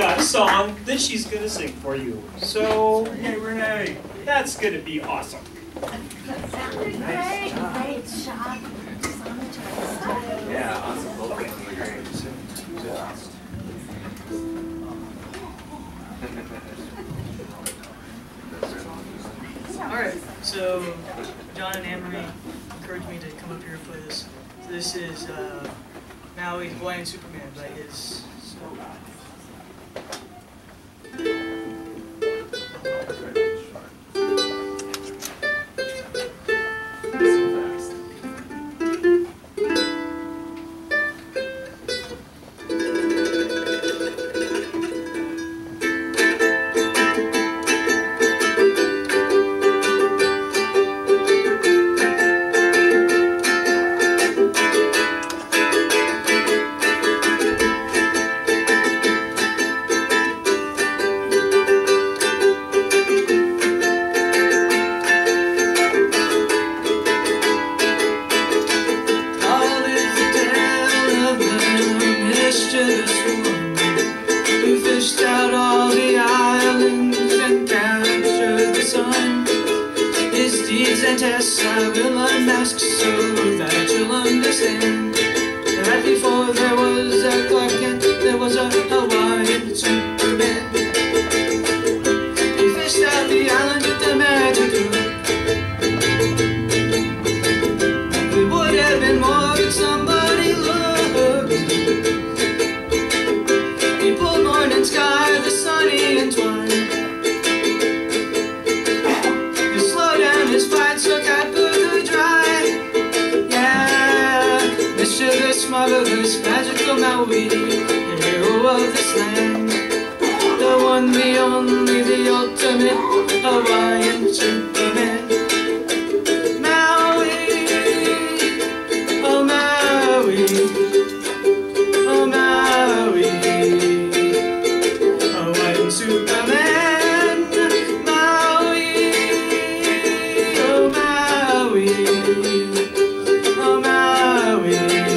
got a song that she's going to sing for you. So, Hey, Renee. that's going to be awesome. Great shot. Yeah, awesome. Both Okay. Alright, so John and Anne-Marie encouraged me to come up here and play this. So this is Maui's Hawaiian Superman by his solo. Who fished out all the islands and captured the sun. His deeds and tests I will unmask so that you'll understand that before there was a Clark Kent, there was a Hawaiian Superman. He fished out the island with the magic hook. It would have been more if somebody looked. He pulled morning sky, the sunny entwine. He slowed down his flight so Kapu'u dry. Yeah, mischievous, marvelous, magical Maui, hero of this land. The one, the only, the ultimate Hawaiian Superman. Maui, oh Maui, oh Maui. Superman, Maui, oh Maui, oh Maui,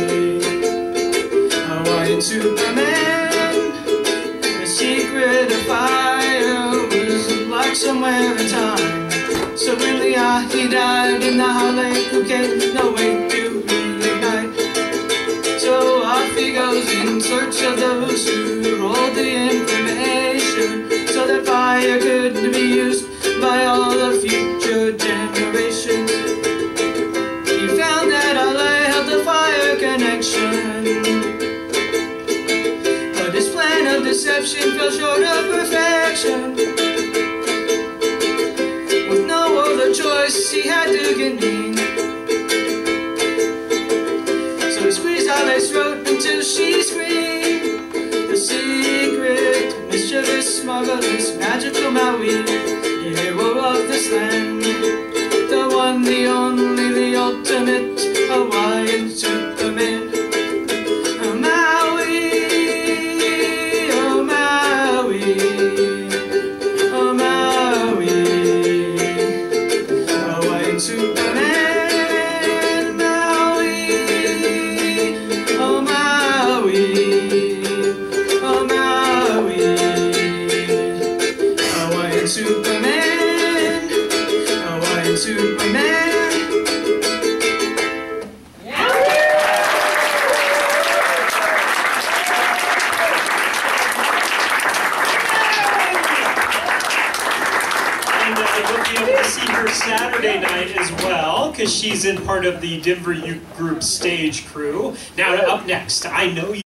Hawaiian Superman. The secret of fire was locked somewhere in time. So when he died in the Hale Kuke, no way to reignite. So off he goes in search of those who hold the information, so that fire could be used by all the future generations. He found that Allah held the fire connection, but his plan of deception fell short of perfection. With no other choice, he had to get mean. So he squeezed Ale's throat until she screamed. The secret, mischievous, marvelous, magical Maui, hero of this land. The one, the only, the ultimate Hawaiian Superman. Oh Maui, oh Maui, oh Maui, Hawaiian Superman. Maui, oh Maui, oh Maui, Hawaiian Superman, Hawaiian Superman. And you'll be able to see her Saturday night as well, because she's in part of the Denver Youth Group stage crew. Now, up next, I know you.